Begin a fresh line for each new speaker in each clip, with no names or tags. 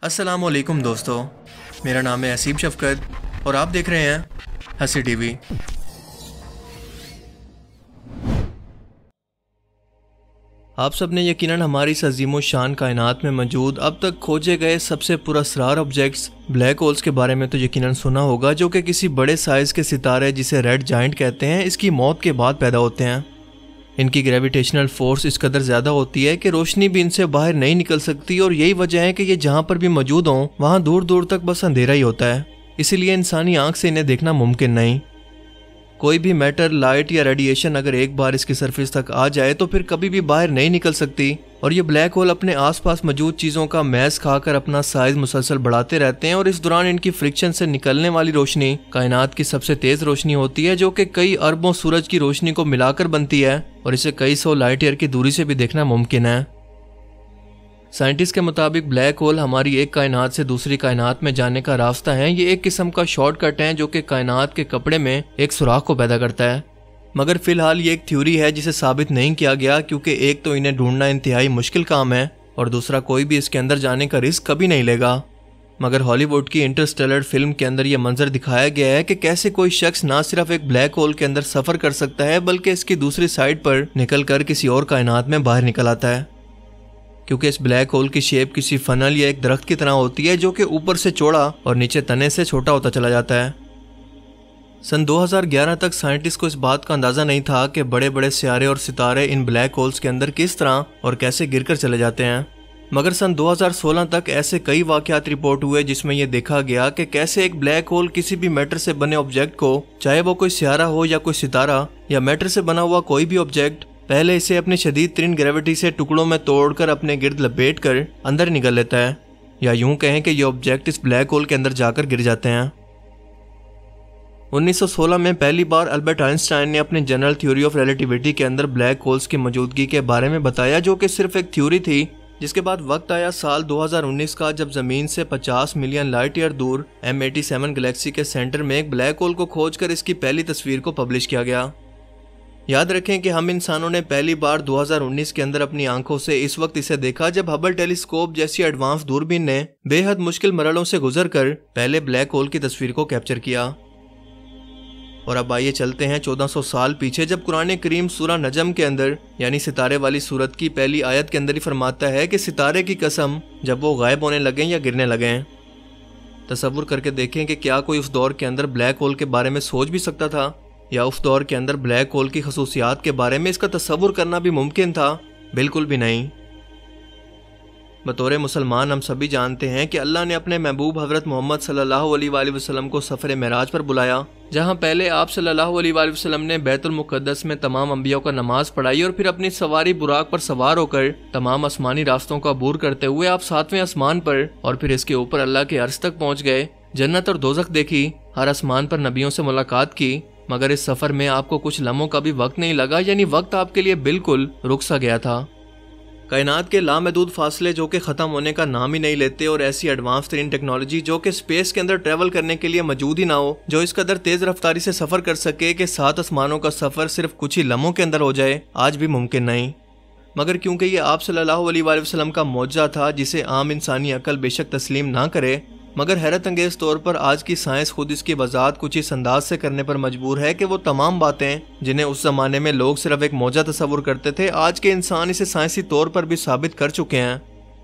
अस्सलामुअलैकुम दोस्तों, मेरा नाम है असीम शफकत और आप देख रहे हैं हंसी टीवी। आप सब ने यकीनन हमारी इस अजीम शान कायनात में मौजूद अब तक खोजे गए सबसे पुरअसरार ऑब्जेक्ट्स ब्लैक होल्स के बारे में तो यकीनन सुना होगा, जो कि किसी बड़े साइज के सितारे जिसे रेड जाइंट कहते हैं इसकी मौत के बाद पैदा होते हैं। इनकी ग्रेविटेशनल फोर्स इस कदर ज़्यादा होती है कि रोशनी भी इनसे बाहर नहीं निकल सकती और यही वजह है कि ये जहाँ पर भी मौजूद हों वहाँ दूर दूर तक बस अंधेरा ही होता है, इसीलिए इंसानी आंख से इन्हें देखना मुमकिन नहीं। कोई भी मैटर, लाइट या रेडिएशन अगर एक बार इसकी सरफेस तक आ जाए तो फिर कभी भी बाहर नहीं निकल सकती और ये ब्लैक होल अपने आसपास मौजूद चीज़ों का मैस खाकर अपना साइज मुसलसल बढ़ाते रहते हैं और इस दौरान इनकी फ्रिक्शन से निकलने वाली रोशनी कायनात की सबसे तेज़ रोशनी होती है, जो कि कई अरबों सूरज की रोशनी को मिलाकर बनती है और इसे कई सौ लाइट ईयर की दूरी से भी देखना मुमकिन है। साइंटिस्ट के मुताबिक ब्लैक होल हमारी एक कायनात से दूसरी कायनात में जाने का रास्ता है। ये एक किस्म का शॉर्टकट है जो कि कायनात के कपड़े में एक सुराख को पैदा करता है, मगर फिलहाल ये एक थ्योरी है जिसे साबित नहीं किया गया, क्योंकि एक तो इन्हें ढूंढना इंतहाई मुश्किल काम है और दूसरा कोई भी इसके अंदर जाने का रिस्क कभी नहीं लेगा। मगर हॉलीवुड की इंटरस्टेलर फिल्म के अंदर यह मंजर दिखाया गया है कि कैसे कोई शख्स ना सिर्फ एक ब्लैक होल के अंदर सफर कर सकता है बल्कि इसकी दूसरी साइड पर निकलकर किसी और कायनात में बाहर निकल आता है, क्योंकि इस ब्लैक होल की शेप किसी फनल या एक दरख्त की तरह होती है जो कि ऊपर से चौड़ा और नीचे तने से छोटा होता चला जाता है। सन 2011 तक साइंटिस्ट को इस बात का अंदाजा नहीं था कि बड़े बड़े सियारे और सितारे इन ब्लैक होल्स के अंदर किस तरह और कैसे गिरकर चले जाते हैं, मगर सन 2016 तक ऐसे कई वाकयात रिपोर्ट हुए जिसमें यह देखा गया कि कैसे एक ब्लैक होल किसी भी मैटर से बने ऑब्जेक्ट को, चाहे वो कोई सियारा हो या कोई सितारा या मैटर से बना हुआ कोई भी ऑब्जेक्ट, पहले इसे अपनी शदीद तरीन ग्रेविटी से टुकड़ों में तोड़कर अपने गिर्द लपेट कर अंदर निकल लेता है, या यूं कहें कि ये ऑब्जेक्ट इस ब्लैक होल के अंदर जाकर गिर जाते हैं। 1916 में पहली बार अल्बर्ट आइंस्टाइन ने अपनी जनरल थ्योरी ऑफ रिलेटिविटी के अंदर ब्लैक होल्स की मौजूदगी के बारे में बताया, जो कि सिर्फ एक थ्योरी थी। जिसके बाद वक्त आया साल 2019 का, जब जमीन से 50 मिलियन लाइट ईयर दूर M87 गैलेक्सी के सेंटर में एक ब्लैक होल को खोजकर इसकी पहली तस्वीर को पब्लिश किया गया। याद रखें कि हम इंसानों ने पहली बार 2019 के अंदर अपनी आंखों से इस वक्त इसे देखा जब हबल टेलीस्कोप जैसी एडवांस दूरबीन ने बेहद मुश्किल मरहलों से गुजरकर पहले ब्लैक होल की तस्वीर को कैप्चर किया। और अब आइए चलते हैं 1400 साल पीछे, जब कुरान करीम सूरह नजम के अंदर यानी सितारे वाली सूरत की पहली आयत के अंदर ही फरमाता है कि सितारे की कसम जब वो गायब होने लगें या गिरने लगें। तसव्वुर करके देखें कि क्या कोई उस दौर के अंदर ब्लैक होल के बारे में सोच भी सकता था, या उस दौर के अंदर ब्लैक होल की खसूसियात के बारे में इसका तसव्वुर करना भी मुमकिन था? बिल्कुल भी नहीं। बतौर मुसलमान हम सभी जानते हैं कि अल्लाह ने अपने महबूब हज़रत मोहम्मद सल्लल्लाहु अलैहि वसल्लम को सफ़र मेराज पर बुलाया, जहां पहले आप सल्लल्लाहु अलैहि वसल्लम ने बैतुल मुक़द्दस में तमाम अंबिया का नमाज पढ़ाई और फिर अपनी सवारी बुराक पर सवार होकर तमाम आसमानी रास्तों का अबूर करते हुए आप 7वें आसमान पर और फिर इसके ऊपर अल्लाह के अर्श तक पहुँच गए। जन्नत और दोज़ख देखी, हर आसमान पर नबियों से मुलाकात की, मगर इस सफ़र में आपको कुछ लम्हों का भी वक्त नहीं लगा, यानी वक्त आपके लिए बिल्कुल रुक सा गया था। कायनात के लामहदूद फासले जो कि ख़त्म होने का नाम ही नहीं लेते, और ऐसी एडवांस तरीन टेक्नोलॉजी जो कि स्पेस के अंदर ट्रैवल करने के लिए मौजूद ही ना हो, जो इस कदर तेज़ रफ्तारी से सफ़र कर सके कि 7 आसमानों का सफ़र सिर्फ कुछ ही लम्हों के अंदर हो जाए, आज भी मुमकिन नहीं। मगर क्योंकि ये आप सल्लल्लाहु अलैहि वसल्लम का मौजज़ा था जिसे आम इंसानी अकल बेशक तस्लीम ना करे, मगर हैरत अंगेज़ तौर पर आज की साइंस खुद इसकी वजाहत कुछ इस अंदाज से करने पर मजबूर है कि वो तमाम बातें जिन्हें उस ज़माने में लोग सिर्फ एक मौजा तस्वुर करते थे, आज के इंसान इसे साइंसी तौर पर भी साबित कर चुके हैं।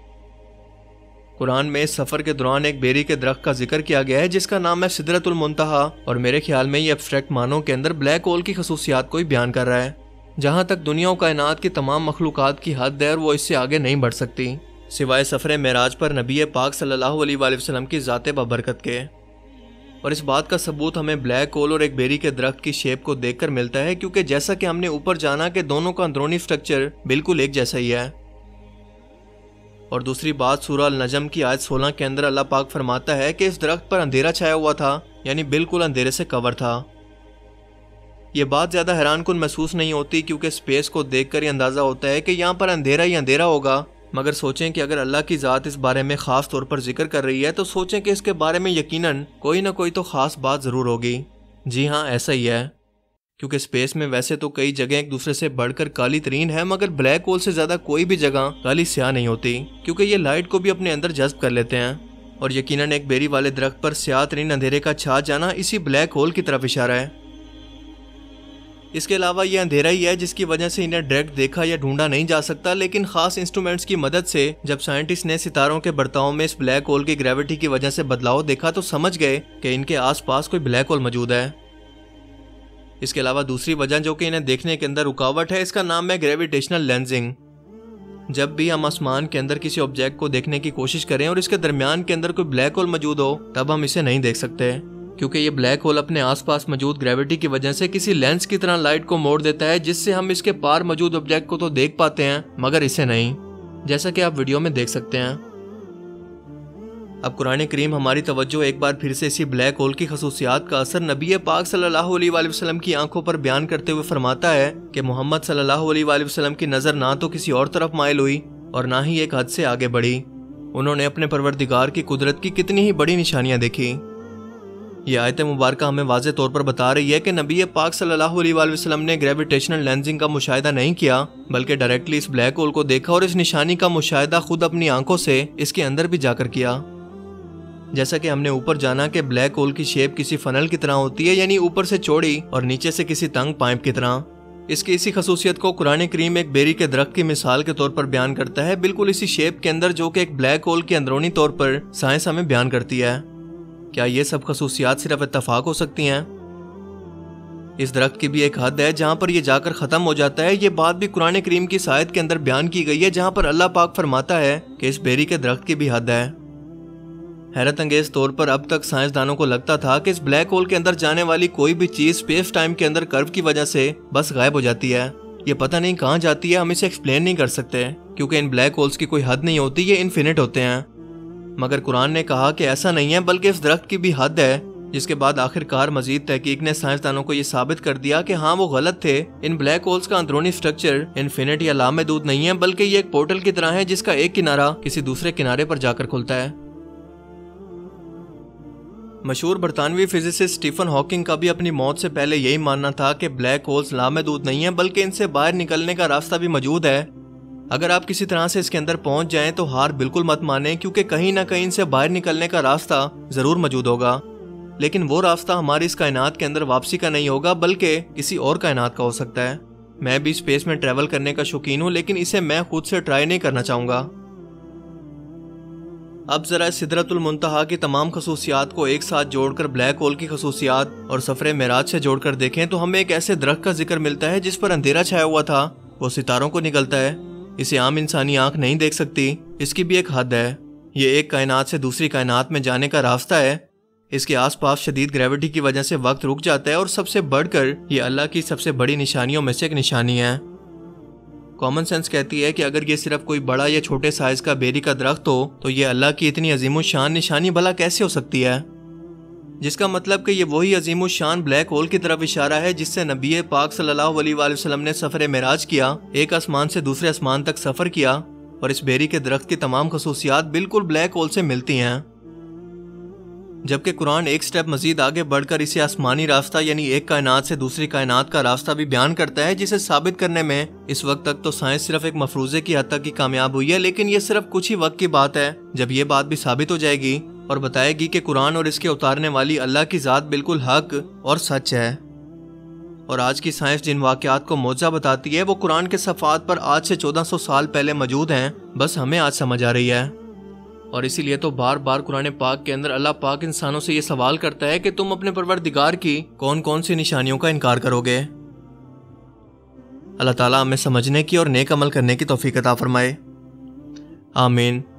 कुरान में इस सफ़र के दौरान एक बेरी के दरख्त का जिक्र किया गया है जिसका नाम है सिदरतुल मुंतहा, और मेरे ख्याल में ये एब्स्ट्रैक्ट मानों के अंदर ब्लैक होल की खसूसियात को ही बयान कर रहा है। जहाँ तक दुनिया और कायनात की तमाम मखलूक़ात की हद है, वो इससे आगे नहीं बढ़ सकती सिवाय सफ़र मेराज पर नबी पाक सल्लल्लाहु अलैहि वसल्लम की ज़ात बबरकत के। और इस बात का सबूत हमें ब्लैक होल और एक बेरी के दरख्त की शेप को देखकर मिलता है, क्योंकि जैसा कि हमने ऊपर जाना कि दोनों का अंदरूनी स्ट्रक्चर बिल्कुल एक जैसा ही है। और दूसरी बात, सूरह अल नजम की आयत 16 के अंदर अल्लाह पाक फरमाता है कि इस दरख्त पर अंधेरा छाया हुआ था, यानी बिल्कुल अंधेरे से कवर था। ये बात ज़्यादा हैरानकुन महसूस नहीं होती, क्योंकि स्पेस को देखकर ही अंदाज़ा होता है कि यहाँ पर अंधेरा ही अंधेरा होगा, मगर सोचें कि अगर अल्लाह की ज़ात इस बारे में ख़ास तौर पर जिक्र कर रही है तो सोचें कि इसके बारे में यकीनन कोई ना कोई तो ख़ास बात ज़रूर होगी। जी हाँ, ऐसा ही है, क्योंकि स्पेस में वैसे तो कई जगह एक दूसरे से बढ़कर काली तरीन है, मगर ब्लैक होल से ज़्यादा कोई भी जगह काली स्याह नहीं होती, क्योंकि ये लाइट को भी अपने अंदर जज्ब कर लेते हैं। और यकीनन एक बेरी वाले दरख्त पर स्याह तरीन अंधेरे का छा जाना इसी ब्लैक होल की तरफ इशारा है। इसके अलावा यह अंधेरा ही है जिसकी वजह से इन्हें डायरेक्ट देखा या ढूंढा नहीं जा सकता, लेकिन खास इंस्ट्रूमेंट्स की मदद से जब साइंटिस्ट ने सितारों के बर्ताव में इस ब्लैक होल की ग्रेविटी की वजह से बदलाव देखा तो समझ गए कि इनके आसपास कोई ब्लैक होल मौजूद है। इसके अलावा दूसरी वजह जो कि इन्हें देखने के अंदर रुकावट है, इसका नाम है ग्रेविटेशनल लेंसिंग। जब भी हम आसमान के अंदर किसी ऑब्जेक्ट को देखने की कोशिश करें और इसके दरमियान के अंदर कोई ब्लैक होल मौजूद हो, तब हम इसे नहीं देख सकते, क्योंकि ये ब्लैक होल अपने आसपास मौजूद ग्रेविटी की वजह से किसी लेंस की तरह लाइट को मोड़ देता है, जिससे हम इसके पार मौजूद ऑब्जेक्ट को तो देख पाते हैं मगर इसे नहीं, जैसा कि आप वीडियो में देख सकते हैं। अब कुरान करीम हमारी तवज्जो एक बार फिर से इसी ब्लैक होल की खसूसियात का असर नबी पाक सल्लल्लाहु अलैहि वसल्लम की आंखों पर बयान करते हुए फरमाता है कि मोहम्मद सल्लल्लाहु अलैहि वसल्लम की नज़र ना तो किसी और तरफ माइल हुई और ना ही एक हद से आगे बढ़ी। उन्होंने अपने परवरदिगार की कुदरत की कितनी ही बड़ी निशानियां देखी। ये आयत मुबारक हमें वाज़े तौर पर बता रही है कि नबी पाक सल्लल्लाहु अलैहि वसल्लम ने ग्रेविटेशनल लेंसिंग का मुशाहिदा नहीं किया, बल्कि डायरेक्टली इस ब्लैक होल को देखा और इस निशानी का मुशाहिदा खुद अपनी आंखों से इसके अंदर भी जाकर किया। जैसा कि हमने ऊपर जाना कि ब्लैक होल की शेप किसी फनल की तरह होती है, यानी ऊपर से चौड़ी और नीचे से किसी तंग पाइप की तरह। इसकी इसी खसूसियत को कुरान करीम एक बेरी के दरख्त की मिसाल के तौर पर बयान करता है, बिल्कुल इसी शेप के अंदर जो कि एक ब्लैक होल के अंदरूनी तौर पर साइंस हमें बयान करती है। क्या ये सब खसूसियात सिर्फ इत्तफाक हो सकती हैं? इस दरख्त की भी एक हद है जहाँ पर यह जाकर ख़त्म हो जाता है। ये बात भी कुरान करीम की इस आयत के अंदर बयान की गई है, जहाँ पर अल्लाह पाक फरमाता है कि इस बेरी के दरख्त की भी हद है। हैरत अंगेज तौर पर अब तक साइंसदानों को लगता था कि इस ब्लैक होल के अंदर जाने वाली कोई भी चीज स्पेस टाइम के अंदर कर्व की वजह से बस गायब हो जाती है। ये पता नहीं कहाँ जाती है, हम इसे एक्सप्लेन नहीं कर सकते, क्योंकि इन ब्लैक होल्स की कोई हद नहीं होती, ये इन्फिनिट होते हैं। मगर कुरान ने कहा कि ऐसा नहीं है, बल्कि इस दरख्त की भी हद है, जिसके बाद आखिरकार मजीद तहकीक ने साइंसदानों को यह साबित कर दिया कि हाँ वो गलत थे। इन ब्लैक होल्स का अंदरूनी स्ट्रक्चर इन्फिनिट या लामहदूद नहीं है, बल्कि ये एक पोर्टल की तरह है जिसका एक किनारा किसी दूसरे किनारे पर जाकर खुलता है। मशहूर बरतानवी फिजिसिस्ट स्टीफन हॉकिंग का भी अपनी मौत से पहले यही मानना था कि ब्लैक होल्स लामहदूद नहीं है, बल्कि इनसे बाहर निकलने का रास्ता भी मौजूद है। अगर आप किसी तरह से इसके अंदर पहुंच जाएं तो हार बिल्कुल मत माने, क्योंकि कहीं ना कहीं इनसे बाहर निकलने का रास्ता जरूर मौजूद होगा, लेकिन वो रास्ता हमारी इस कायनात के अंदर वापसी का नहीं होगा, बल्कि किसी और कायनात का हो सकता है। मैं भी स्पेस में ट्रैवल करने का शौकीन हूँ, लेकिन इसे मैं खुद से ट्राई नहीं करना चाहूँगा। अब जरा सिदरतुल मुंतहा की तमाम खसूसियात को एक साथ जोड़कर ब्लैक होल की खसूसियात और सफरे मेराज से जोड़कर देखें तो हमें एक ऐसे दरख्त का जिक्र मिलता है जिस पर अंधेरा छाया हुआ था, वो सितारों को निकलता है। इसे आम इंसानी आंख नहीं देख सकती, इसकी भी एक हद है। ये एक कायनात से दूसरी कायनात में जाने का रास्ता है। इसके आसपास शदीद ग्रेविटी की वजह से वक्त रुक जाता है, और सबसे बढ़कर ये अल्लाह की सबसे बड़ी निशानियों में से एक निशानी है। कॉमन सेंस कहती है कि अगर ये सिर्फ कोई बड़ा या छोटे साइज का बेरी का दरख्त हो तो ये अल्लाह की इतनी अजीमुशान निशानी भला कैसे हो सकती है, जिसका मतलब कि ये वही अजीमुशान ब्लैक होल की तरफ इशारा है जिससे नबी पाक सल्लल्लाहु अलैहि वसल्लम ने सफर मेराज किया, एक आसमान से दूसरे आसमान तक सफर किया। और इस बेरी के दरख्त की तमाम खसूसियात बिल्कुल ब्लैक होल से मिलती हैं, जबकि कुरान एक स्टेप मजीद आगे बढ़कर इसे आसमानी रास्ता यानी एक कायनात से दूसरी कायनात का रास्ता भी बयान करता है, जिसे साबित करने में इस वक्त तक तो साइंस सिर्फ एक मफरूजे की हद तक ही कामयाब हुई है, लेकिन ये सिर्फ कुछ ही वक्त की बात है जब ये बात भी साबित हो जाएगी और बताएगी कि कुरान और इसके उतारने वाली अल्लाह की ज़ात बिल्कुल हक और सच है। और आज की साइंस जिन वाक़यात को मौजज़ा बताती है वो कुरान के सफ़ात पर आज से 1400 साल पहले मौजूद हैं, बस हमें आज समझ आ रही है। और इसीलिए तो बार बार कुरान पाक के अंदर अल्लाह पाक इंसानों से ये सवाल करता है कि तुम अपने परवरदिगार की कौन कौन सी निशानियों का इनकार करोगे। अल्लाह ताला हमें समझने की और नेक अमल करने की तौफीक अता फरमाए। आमीन।